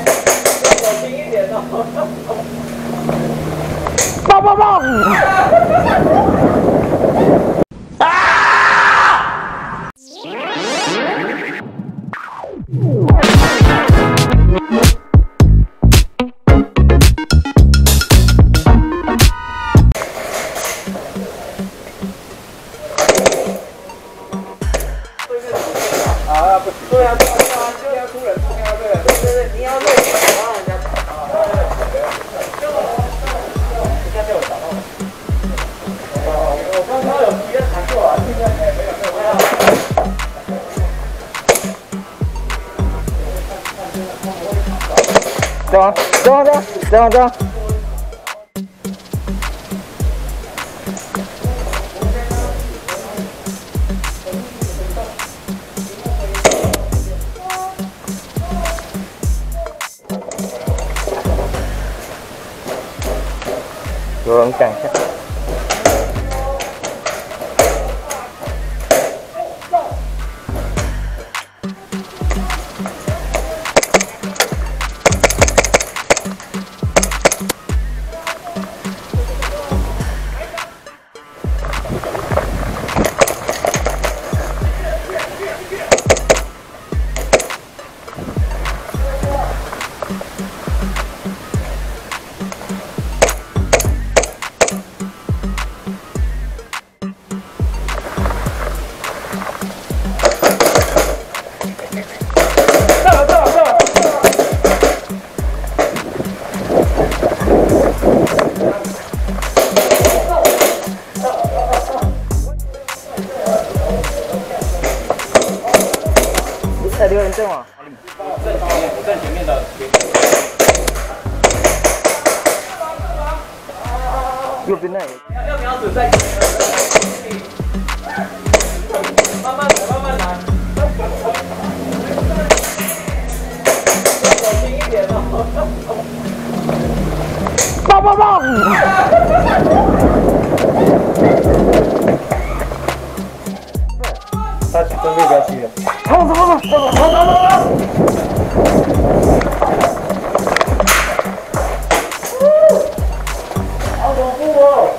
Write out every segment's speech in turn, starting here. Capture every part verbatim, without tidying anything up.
小心一点哦。 棒棒棒！ 啊，不对啊，对啊，对啊，就要出人命啊，对对对对，你要累，然后人家啊，人家被我找到了。哦，我刚刚有直接弹过了，现在哎没有没有没有。 走啊走啊走啊走啊走啊！有人赶一下。在留人证啊！ 正前面，正前面的。 右边那里。 要要瞄准在前面。慢慢来，慢慢来。小心一点哦。 棒棒棒！ 他准备不要去了。 走走走走走走走走！ 好恐怖哦！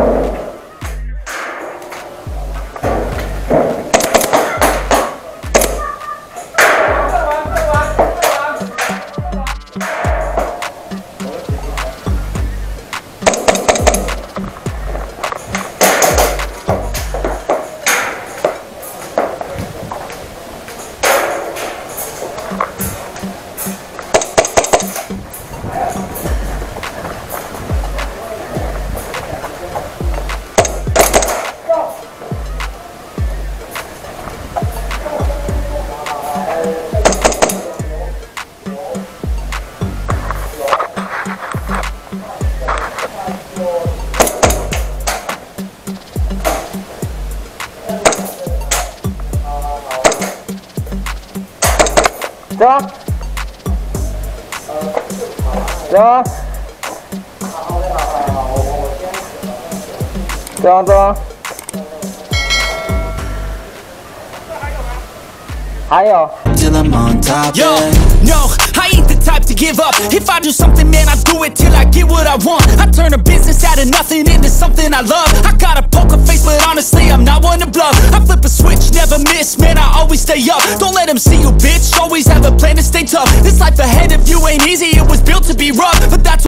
走啊！走啊！走啊走啊！还有。Till I'm on top. Yo, no, I ain't the type to give up. If I do something, man, I do it till I get what I want. I turn a business out of nothing into something I love. I got a poker face, but honestly, I'm not one to bluff. I flip a switch, never miss, man, I always stay up. Don't let them see you, bitch, always have a plan to stay tough. This life ahead of you ain't easy, it was built to be rough, but that's